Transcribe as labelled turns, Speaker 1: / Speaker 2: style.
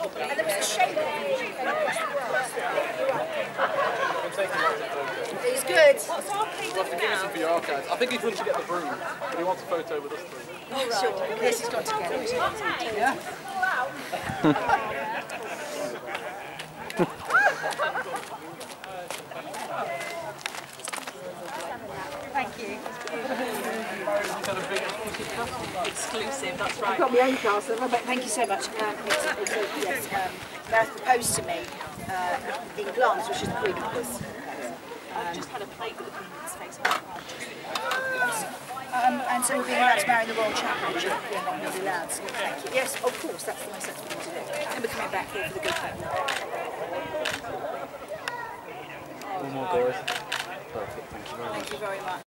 Speaker 1: And there was a shape. He's good.
Speaker 2: What's our key
Speaker 3: We'll have to give him some for your archives. I think he's willing to get the broom, but he wants a photo with us three.
Speaker 1: Oh, sure. Yes, he's got to get it. Yeah. Thank you.
Speaker 2: exclusive? That's right.
Speaker 1: I've got my own class, but thank you so much. Yes, Gareth proposed to me in glance, which is the Queen of this.
Speaker 2: I've just had a plate with the Queen's face.
Speaker 1: And so we're being allowed to marry in the Royal Chapel, which we're not really allowed. So thank you. Yes, of course, that's the most sensible thing to do. And we're coming back here for the good thing.
Speaker 4: One more, guys. Perfect, thank you very much.
Speaker 1: Thank you very much.